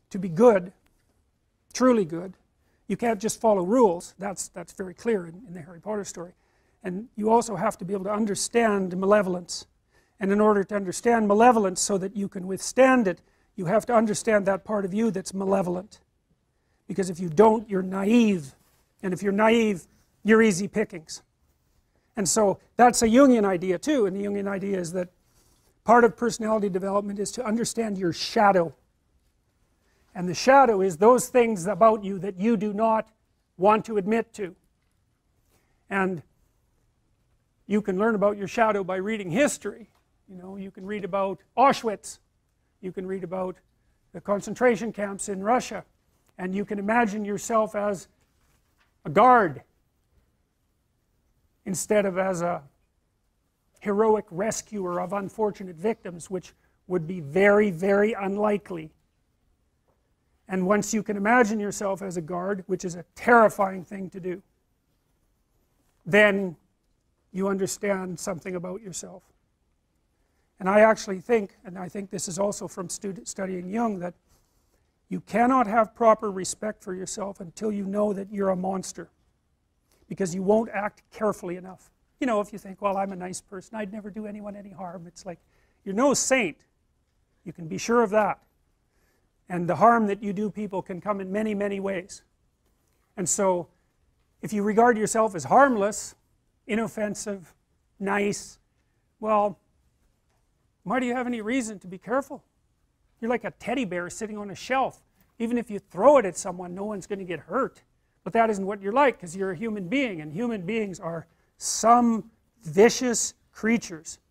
to be good, truly good, you can't just follow rules. That's very clear in the Harry Potter story. And you also have to be able to understand malevolence. And in order to understand malevolence so that you can withstand it, you have to understand that part of you that's malevolent. Because if you don't, you're naive. And if you're naive, you're easy pickings. And so that's a Jungian idea too. And the Jungian idea is that part of personality development is to understand your shadow. And the shadow is those things about you that you do not want to admit to. And you can learn about your shadow by reading history. You know, you can read about Auschwitz. You can read about the concentration camps in Russia. And you can imagine yourself as a guard instead of as a heroic rescuer of unfortunate victims, which would be very, very unlikely. And once you can imagine yourself as a guard, which is a terrifying thing to do, then you understand something about yourself. And I actually think, and I think this is also from studying Jung, that you cannot have proper respect for yourself until you know that you're a monster. Because you won't act carefully enough. You know, if you think, well, I'm a nice person, I'd never do anyone any harm, it's like, you're no saint. You can be sure of that. And the harm that you do people can come in many, many ways. And so, if you regard yourself as harmless, inoffensive, nice, well, why do you have any reason to be careful? You're like a teddy bear sitting on a shelf. Even if you throw it at someone, no one's going to get hurt. But that isn't what you're like, because you're a human being, and human beings are some vicious creatures.